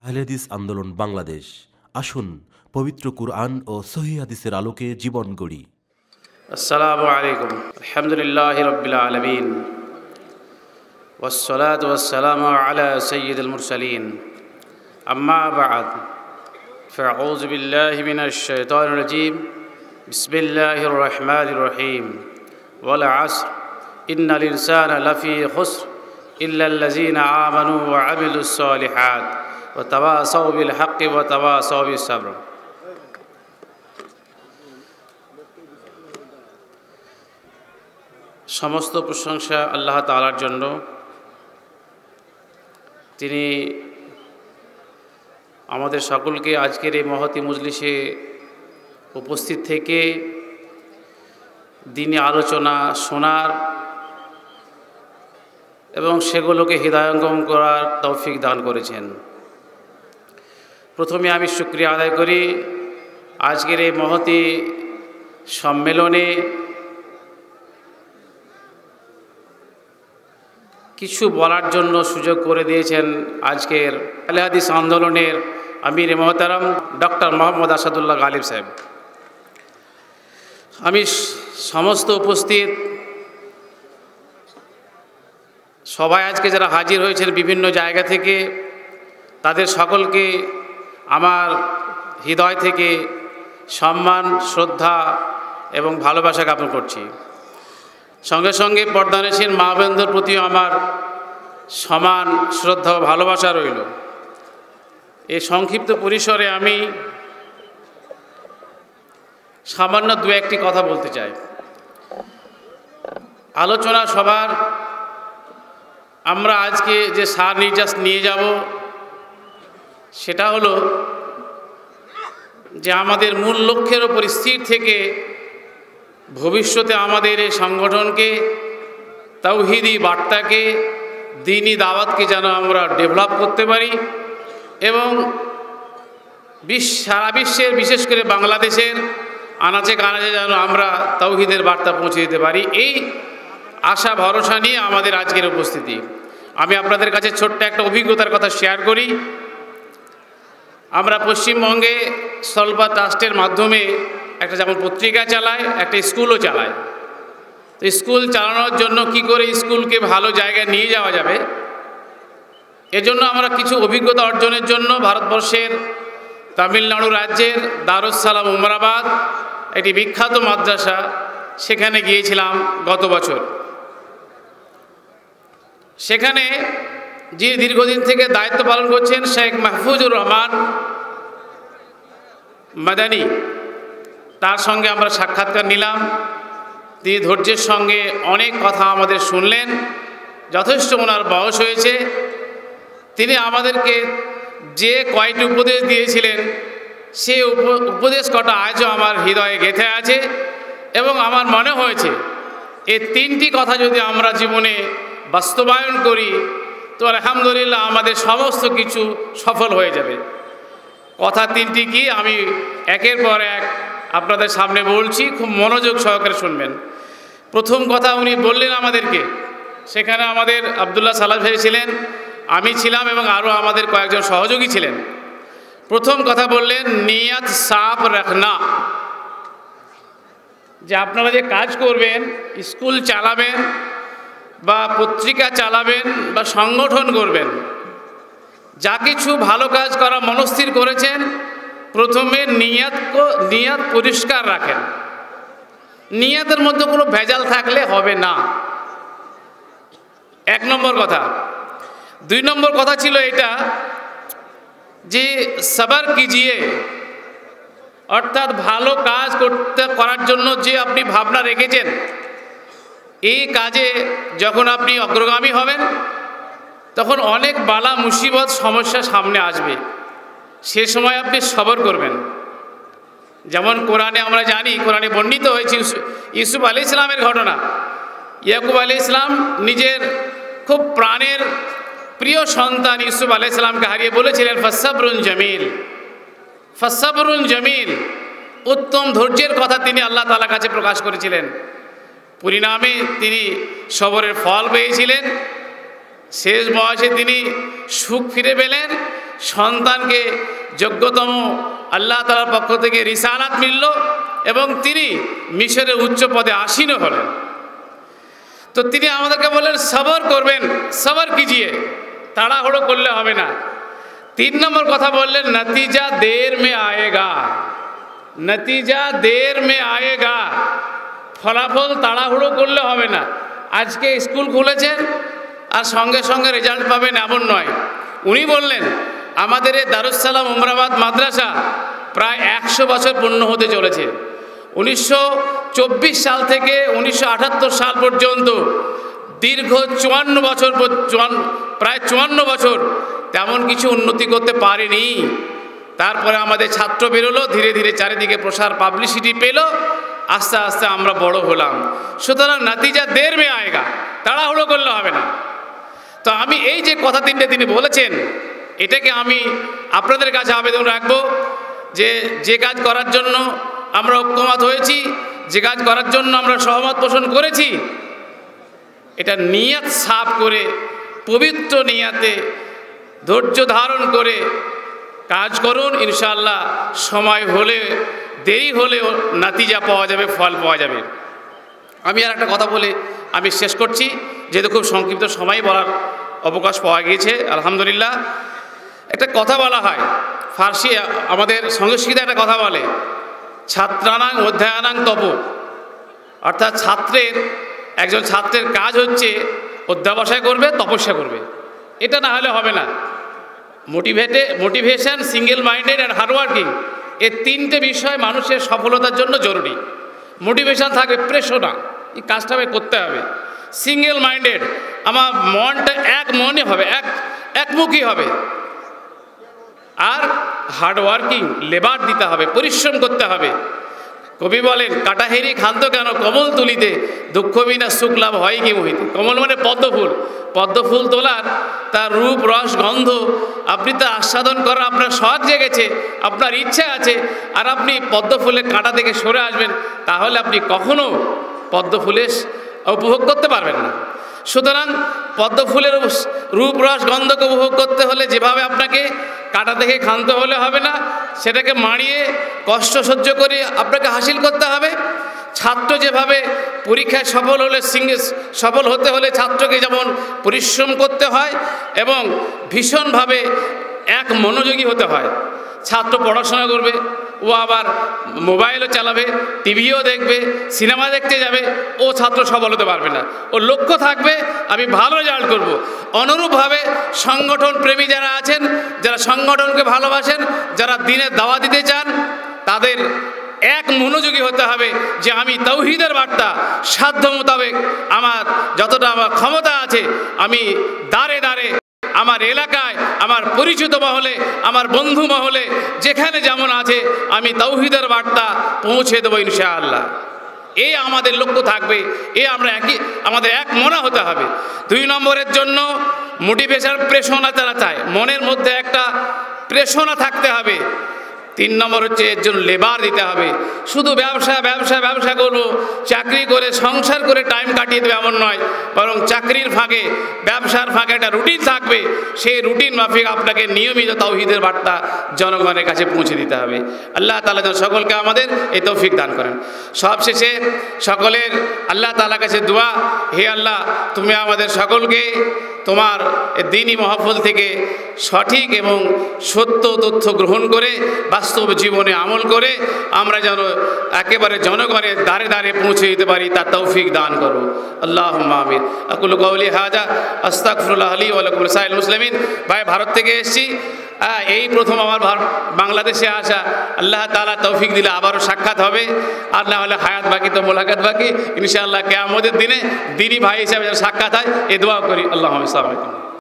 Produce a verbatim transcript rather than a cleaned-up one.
আহলে হাদিস আন্দোলন বাংলাদেশ, আসুন পবিত্র কুরআন ও সহিহ হাদিসের আলোকে জীবন গড়ি। আসসালামু আলাইকুম। আলহামদুলিল্লাহি রাব্বিল আলামিন ওয়াসসালাতু ওয়াসসালামু আলা সাইয়্যিদিল মুরসালিন। আম্মা বা'দ, ফাআউযু বিল্লাহি মিনাশ শাইতানির রাজীম। বিসমিল্লাহির রহমানির রহিম। ওয়াল আসর, ইন্নাল ইনসানা লাফি খুসর ইল্লাল্লাযীনা আমানু ওয়া আমিলুস সালিহাত ওয়া তাওয়াসাউ বিল হাক্কি ওয়া তাওয়াসাউ বিস সাবর। সমস্ত প্রশংসা আল্লাহ তাআলার জন্য। তিনি আমাদের সকলকে আজকের এই মহতী মজলিসে উপস্থিত থেকে দ্বীনি আলোচনা শোনার এবং সেগুলোকে হৃদয়ঙ্গম করার তৌফিক দান করেছেন। প্রথমে আমি শুকরিয়া আদায় করি আজকের এই মহতী সম্মেলনে কিছু বলার জন্য সুযোগ করে দিয়েছেন আজকের আহলে হাদিস আন্দোলনের আমির মোহতারাম ডক্টর মোহাম্মদ আসাদুল্লাহ গালিব সাহেব। আমি সমস্ত উপস্থিত সবাই আজকে যারা হাজির হয়েছেন বিভিন্ন জায়গা থেকে, তাদের সকলকে আমার হৃদয় থেকে সম্মান, শ্রদ্ধা এবং ভালোবাসা জ্ঞাপন করছি। সঙ্গে সঙ্গে পর্দানশীল মা বোনদের প্রতিও আমার সমান শ্রদ্ধা ও ভালোবাসা রইল। এই সংক্ষিপ্ত পরিসরে আমি সামান্য দু একটি কথা বলতে চাই। আলোচনা সবার আমরা আজকে যে সার নির্যাস নিয়ে যাব সেটা হলো যে আমাদের মূল লক্ষ্যের ওপর স্থির থেকে ভবিষ্যতে আমাদের এই সংগঠনকে, তাওহীদি বার্তাকে, দ্বীনি দাওয়াতকে যেন আমরা ডেভেলপ করতে পারি এবং বিশ্ব সারা বিশ্বের, বিশেষ করে বাংলাদেশের আনাচে কানাচে যেন আমরা তাওহীদের বার্তা পৌঁছে দিতে পারি, এই আশা ভরসা নিয়ে আমাদের আজকের উপস্থিতি। আমি আপনাদের কাছে ছোট্ট একটা অভিজ্ঞতার কথা শেয়ার করি। আমরা পশ্চিমবঙ্গে সলবা ট্রাস্টের মাধ্যমে একটা যেমন পত্রিকা চালায়, একটা স্কুলও চালায়। তো স্কুল চালানোর জন্য কি করে স্কুলকে ভালো জায়গায় নিয়ে যাওয়া যাবে, এজন্য আমরা কিছু অভিজ্ঞতা অর্জনের জন্য ভারতবর্ষের তামিলনাড়ু রাজ্যের দারুস সালাম উমরাবাদ, একটি বিখ্যাত মাদ্রাসা, সেখানে গিয়েছিলাম গত বছর। সেখানে যে দীর্ঘদিন থেকে দায়িত্ব পালন করছেন শেখ মাহফুজুর রহমান মাদানী, তার সঙ্গে আমরা সাক্ষাৎকার নিলাম। তিনি ধৈর্যের সঙ্গে অনেক কথা আমাদের শুনলেন। যথেষ্ট ওনার বয়স হয়েছে। তিনি আমাদেরকে যে কয়টি উপদেশ দিয়েছিলেন সেই উপদেশ কটা আজও আমার হৃদয়ে গেঁথে আছে এবং আমার মনে হয়েছে এই তিনটি কথা যদি আমরা জীবনে বাস্তবায়ন করি তো আলহামদুলিল্লাহ আমাদের সমস্ত কিছু সফল হয়ে যাবে। কথা তিনটি কি আমি একের পর এক আপনাদের সামনে বলছি, খুব মনোযোগ সহকারে শুনবেন। প্রথম কথা উনি বললেন আমাদেরকে, সেখানে আমাদের আবদুল্লাহ সালাহ ভাই ছিলেন, আমি ছিলাম এবং আরও আমাদের কয়েকজন সহযোগী ছিলেন। প্রথম কথা বললেন নিয়াত সাফ রাখনা, যে আপনারা যে কাজ করবেন, স্কুল চালাবেন বা পত্রিকা চালাবেন বা সংগঠন করবেন, যা কিছু ভালো কাজ করা মনস্থির করেছেন, প্রথমে নিয়াত নিয়াত পরিষ্কার রাখেন। নিয়াতের মধ্যে কোনো ভেজাল থাকলে হবে না, এক নম্বর কথা। দুই নম্বর কথা ছিল এটা যে সবর কিজিয়ে, অর্থাৎ ভালো কাজ করতে করার জন্য যে আপনি ভাবনা রেখেছেন, এই কাজে যখন আপনি অগ্রগামী হবেন তখন অনেক বালা মুসিবত সমস্যা সামনে আসবে, সে সময় আপনি সবর করবেন। যেমন কোরআনে আমরা জানি, কোরআনে বর্ণিত হয়েছে ইউসুফ আলাইহিস সালামের ঘটনা। ইয়াকুব আলাইহিস সালাম নিজের খুব প্রাণের প্রিয় সন্তান ইউসুফ আলাইহিস সালামকে হারিয়ে বলেছিলেন ফাসসাবরুন জামিল, ফাসসাবরুন জামিল, উত্তম ধৈর্যের কথা তিনি আল্লাহ তাআলার কাছে প্রকাশ করেছিলেন। পরিণামে তিনি সবরের ফল পেয়েছিলেন। শেষ বয়সে তিনি সুখ ফিরে পেলেন সন্তানকে যোগ্যতম আল্লাহ তাআলার পক্ষ থেকে রিসালাত মিলল এবং তিনি মিশরের উচ্চ পদে আসীন হলেন। তো তিনি আমাদেরকে বললেন সবর করবেন, সবর কিজিয়ে, তাড়াহুড়ো করলে হবে না। তিন নম্বর কথা বললেন নতিজা দের মে আয়েগা, নতিজা দের মে আয়েগা, ফলাফল তাড়াহুড়ো করলে হবে না। আজকে স্কুল খুলেছেন আর সঙ্গে সঙ্গে রেজাল্ট পাবেন এমন নয়। উনি বললেন আমাদের এই দারুস সালাম উমরাবাদ মাদ্রাসা প্রায় একশো বছর পূর্ণ হতে চলেছে। উনিশশো চব্বিশ সাল থেকে উনিশশো আটাত্তর সাল পর্যন্ত দীর্ঘ চুয়ান্ন বছর প্রায় চুয়ান্ন বছর তেমন কিছু উন্নতি করতে পারেনি। তারপরে আমাদের ছাত্র বেরোলো, ধীরে ধীরে চারিদিকে প্রসার পাবলিসিটি পেল, আস্তে আস্তে আমরা বড় হলাম। সুতরাং নাতিজা দের মে আয়েগা, তাড়াহুড়ো করলে হবে না। তো আমি এই যে কথা তিনটে তিনি বলেছেন, এটাকে আমি আপনাদের কাছে আবেদন রাখবো যে যে কাজ করার জন্য আমরা ঐক্যমত হয়েছি, যে কাজ করার জন্য আমরা সহমত পোষণ করেছি, এটা নিয়ত সাফ করে পবিত্র নিয়াতে ধৈর্য ধারণ করে কাজ করুন। ইনশাআল্লাহ সময় হলে দেরি হলেও নাতিজা পাওয়া যাবে, ফল পাওয়া যাবে। আমি আর একটা কথা বলে আমি শেষ করছি, যেহেতু খুব সংক্ষিপ্ত সময় বলার অবকাশ পাওয়া গিয়েছে আলহামদুলিল্লাহ। একটা কথা বলা হয়, ফার্সি আমাদের সংস্কৃতে একটা কথা বলে ছাত্রানাং অধ্যায়নাং তপ, অর্থাৎ ছাত্রের একজন ছাত্রের কাজ হচ্ছে অধ্যাবসায় করবে, তপস্যা করবে। এটা না হলে হবে না। মোটিভেটে motivation, single minded and hardworking, এই তিনটে বিষয় মানুষের সফলতার জন্য জরুরি। মোটিভেশন থাকবে, প্রেরণা, এই কাজটা আমি করতে হবে। সিঙ্গেল মাইন্ডেড, আমার মনটা এক মনে হবে, এক একমুখী হবে। আর হার্ডওয়ার্কিং, লেবার দিতে হবে, পরিশ্রম করতে হবে। কবি বলেন কাটাহেরি খান্ত কেন কমল তুলিতে, দুঃখ বিনা সুখ লাভ হয় কি মহিতে। কমল মানে পদ্মফুল, পদ্মফুল তোলার তার রূপ রস গন্ধ আপনি তা আস্বাদন করার আপনার শখ জেগেছে, আপনার ইচ্ছা আছে, আর আপনি পদ্মফুলের কাঁটা থেকে সরে আসবেন, তাহলে আপনি কখনো পদ্মফুলের উপভোগ করতে পারবেন না। সুতরাং পদ্মফুলের রূপ রস গন্ধকে উপভোগ করতে হলে যেভাবে আপনাকে কাঁটা থেকে ক্ষান্ত হলে হবে না, সেটাকে মাড়িয়ে কষ্ট সহ্য করে আপনাকে হাসিল করতে হবে। ছাত্র যেভাবে পরীক্ষায় সফল হলে সিঙ্গে সফল হতে হলে ছাত্রকে যেমন পরিশ্রম করতে হয় এবং ভীষণভাবে এক মনোযোগী হতে হয়। ছাত্র পড়াশোনা করবে, ও আবার মোবাইলও চালাবে, টিভিও দেখবে, সিনেমা দেখতে যাবে, ও ছাত্র সফল হতে পারবে না। ওর লক্ষ্য থাকবে আমি ভালো রেজাল্ট করব। অনুরূপভাবে সংগঠন প্রেমী যারা আছেন, যারা সংগঠনকে ভালোবাসেন, যারা দিনের দাওয়া দিতে চান, তাদের এক মনোযোগী হতে হবে যে আমি তাওহীদের বার্তা সাধ্য মোতাবেক আমার যতটা আমার ক্ষমতা আছে আমি দাঁড়ে দাঁড়ে আমার এলাকায়, আমার পরিচিত মহলে, আমার বন্ধু মহলে যেখানে যেমন আছে আমি তাওহীদের বার্তা পৌঁছে দেবো ইনশাআল্লাহ। এই আমাদের লক্ষ্য থাকবে, এ আমরা একই আমাদের এক মনে হতে হবে। দুই নম্বরের জন্য মোটিভেশন, প্রেরণা তারা চায়, মনের মধ্যে একটা প্রেরণা থাকতে হবে। তিন নম্বর হচ্ছে এর জন্য লেবার দিতে হবে। শুধু ব্যবসা ব্যবসা ব্যবসা করবো, চাকরি করে সংসার করে টাইম কাটিয়ে দেবে এমন নয়, বরং চাকরির ফাঁকে ব্যবসার ফাঁকে একটা রুটিন থাকবে, সেই রুটিন মাফিক আপনাকে নিয়মিত তাওহীদের বার্তা জনগণের কাছে পৌঁছে দিতে হবে। আল্লাহ তাআলা যেন সকলকে আমাদের এই তৌফিক দান করেন। সবশেষে সকলের আল্লাহ তাআলার কাছে দোয়া, হে আল্লাহ তুমি আমাদের সকলকে তোমার দ্বীনি মহফিল থেকে সঠিক এবং সত্য তথ্য গ্রহণ করে বাস্তব জীবনে আমল করে আমরা যেন একেবারে জনগণের দ্বারে দ্বারে পৌঁছে দিতে পারি, তার তৌফিক দান করো। আল্লাহুম্মা আমিন। আকুলু কওলি হাযা আস্তাগফিরুল্লাহ লি ওয়া লাকুম সাইল মুসলিমিন। ভাই ভারত থেকে এসেছি, এই প্রথম আমার বাংলাদেশে আসা। আল্লাহ তাআলা তৌফিক দিলে আবারও সাক্ষাৎ হবে, আর না হলে হায়াত বাকি তো মোলাকাত বাকি। ইনশাআল্লাহ কিয়ামতের দিনে দ্বীনি ভাই হিসাবে সাক্ষাৎ হয়, এ দোয়া করি। আল্লাহুম্মা সাল্লি আলাইহি।